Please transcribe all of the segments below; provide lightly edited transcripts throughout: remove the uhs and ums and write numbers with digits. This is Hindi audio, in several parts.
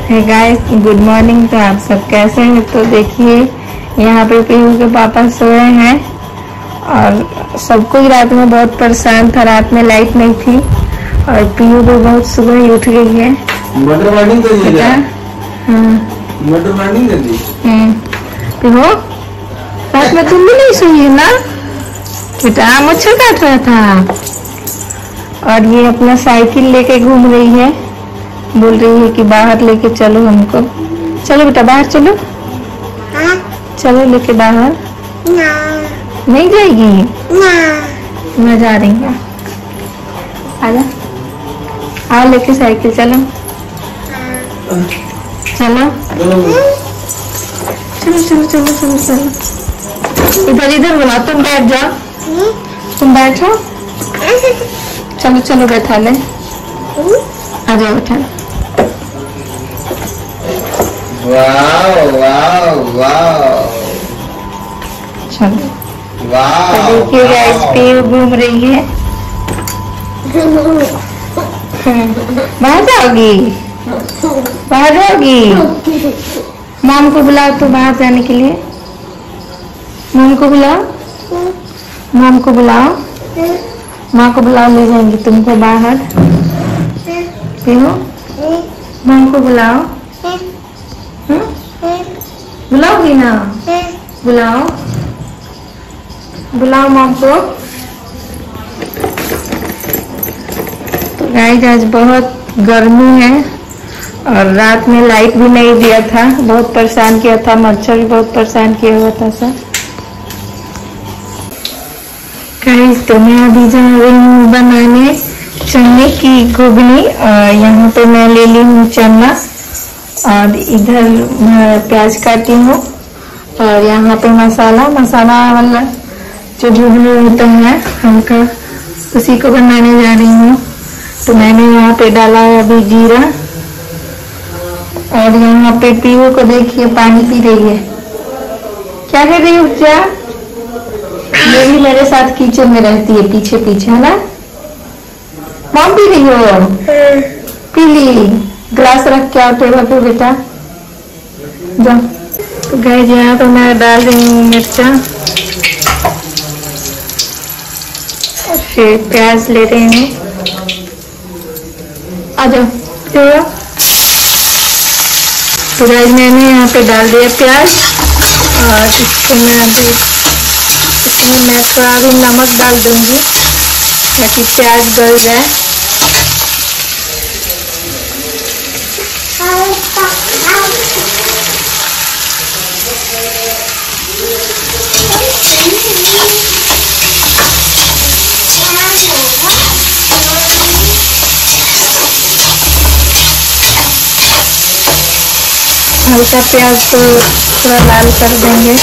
है गाइस, गुड मॉर्निंग। तो आप सब कैसे हैं? तो देखिए यहाँ पे पीहू के पापा सोए हैं और सबको ही रात में बहुत परेशान था। रात में लाइट नहीं थी और पीहू भी बहुत सुबह ही उठ गई है। मटर मॉर्निंग कर दी क्या? मटर मॉर्निंग कर दी। पीहू रात में तुम भी नहीं सोई है ना बेटा? मच्छर काट रहा था। और ये अपना साइकिल लेके घूम रही है, बोल रही है कि बाहर लेके चलो हमको। चलो बेटा बाहर चलो। हाँ? चलो लेके बाहर। ना। नहीं जाएगी ना। मैं जा रही हूँ। आजा, आओ लेके साइकिल चलो। चलो चलो चलो चलो चलो चलो। इधर इधर बुला, तुम बैठ जाओ। तुम बैठो। चलो चलो बैठा ले। आ जाओ बैठा। Wow wow wow. चलो तो देखिए गाइस, पीहू घूम रही है। बाहर जाओगी? बाहर जाओगी? मॉम को बुलाओ तो बाहर जाने के लिए। मॉम को बुलाओ, मॉम को बुलाओ। माँ को बुलाओ, ले जाएंगी तुमको बाहर। पीहू मॉम को बुलाओ। बुलाओगी ना? बुलाओ बुलाओ मॉम को। तो गाइस आज बहुत गर्मी है और रात में लाइट भी नहीं दिया था, बहुत परेशान किया था। मच्छर भी बहुत परेशान किया हुआ था सर। गाइस तो मैं अभी जा रही हूँ बनाने चने की घुगनी। यहाँ पे मैं ले ली हूँ चना और इधर प्याज काटी हूँ और यहाँ पे मसाला वाला जो घुगनी होता है हमका, उसी को बनाने जा रही हूँ। तो मैंने यहाँ पे डाला है अभी जीरा और यहाँ पे पीहू को देखिए पानी पी रही है। क्या कर रही है क्या? ये भी मेरे साथ किचन में रहती है, पीछे पीछे है ना। मॉम पी रही हो? पी ली। ग्लास रख के आओ टेबल पे बेटा, जाओ। तो गाइस यहाँ तो मैं डाल रही हूँ मिर्चा और फिर प्याज ले रही हूँ। आ जाओ। तो गाइस मैंने यहाँ पे डाल दिया प्याज और इसको मैं अभी इसमें मैं थोड़ा भी नमक डाल दूंगी ताकि प्याज गल जाए। हल्का प्याज को थोड़ा लाल कर देंगे।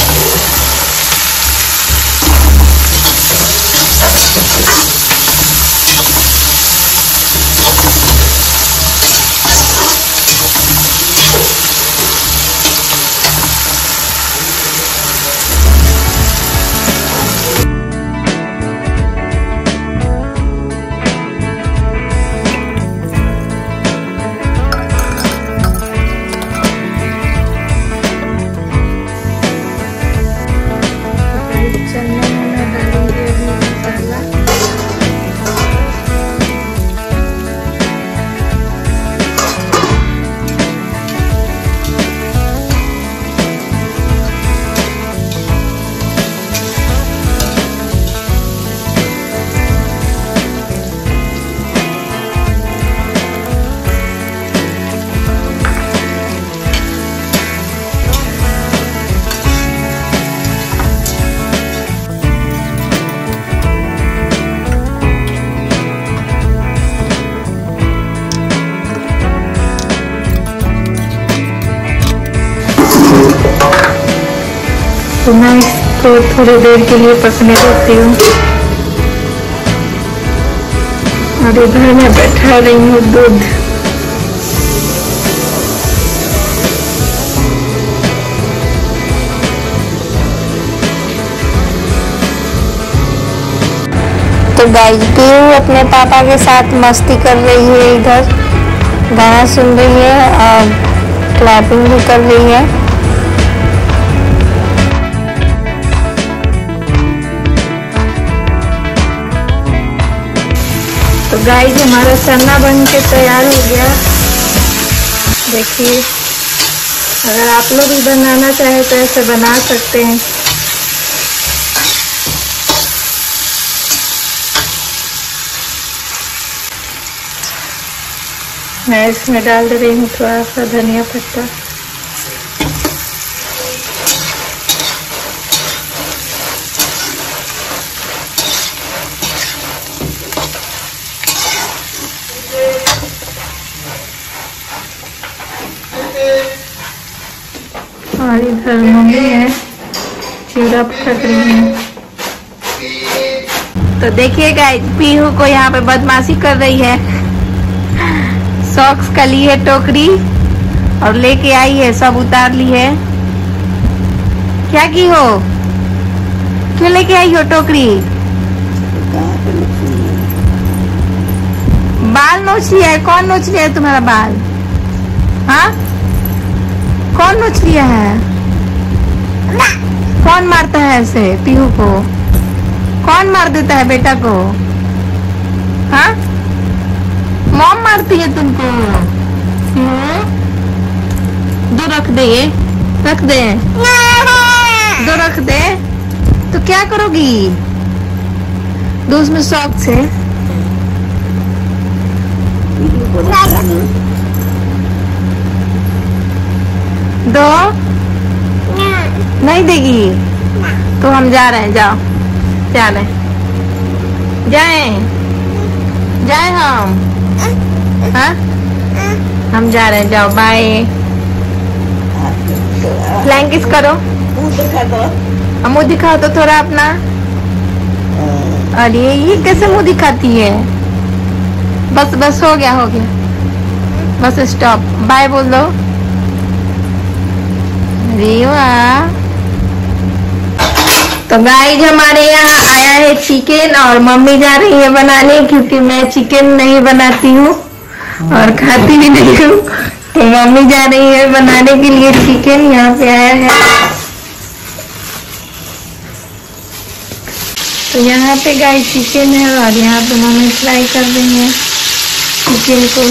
तो मैं इसको थोड़ी देर के लिए पकने देती हूँ और इधर मैं बैठा रही हूँ दूध। तो गाइस पीहू अपने पापा के साथ मस्ती कर रही है, इधर गाना सुन रही है और क्लैपिंग भी कर रही है। तो गाइस हमारा चना बन के तैयार हो गया। देखिए, अगर आप लोग भी बनाना चाहे तो ऐसे बना सकते हैं। मैं इसमें डाल दे रही हूँ थोड़ा सा धनिया पत्ता। और इधर मम्मी है, चिवड़ा पकड़ रही है। तो देखिए गाइस, पीहू को यहाँ पे बदमाशी कर रही है। सॉक्स का ली है टोकरी और लेके आई है, सब उतार ली है। क्या की हो? क्यों लेके आई हो टोकरी? बाल नोच लिया है। कौन नोच लिया है तुम्हारा बाल? हाँ, कौन नोच लिया है? कौन मारता है ऐसे पीहू को? कौन मार देता है बेटा को? हाँ, मॉम मारती है तुमको? दो रख दे, ये रख दे, दो रख दे तो क्या करोगी? दो उसमें शौक से दो नहीं देगी तो हम जा रहे हैं। जाओ, जा रहे हैं, जाए हम। हाँ, हम जा रहे हैं, जाओ, बाय। फ्लैंक किस करो, मुँह दिखाओ तो थोड़ा अपना। अरे ये कैसे मुँह दिखाती है? बस बस, हो गया, बस स्टॉप, बाय बोल दो। अरे वाह। तो गाइस हमारे यहाँ आया है चिकन और मम्मी जा रही है बनाने, क्योंकि मैं चिकन नहीं बनाती हूँ और खाती भी नहीं हूँ। तो मम्मी जा रही है बनाने के लिए चिकन। यहाँ पे आया है, तो यहाँ पे गाइस चिकन है और यहाँ पे मम्मी फ्राई कर रही है चिकन को।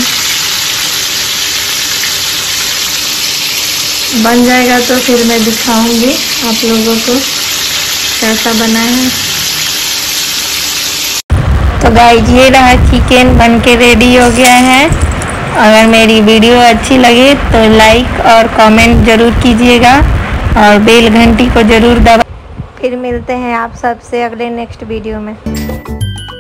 बन जाएगा तो फिर मैं दिखाऊंगी आप लोगों को कैसा बना है। तो गाइस ये रहा चिकन बन के रेडी हो गया है। अगर मेरी वीडियो अच्छी लगे तो लाइक और कमेंट जरूर कीजिएगा और बेल घंटी को जरूर दबा। फिर मिलते हैं आप सबसे अगले नेक्स्ट वीडियो में।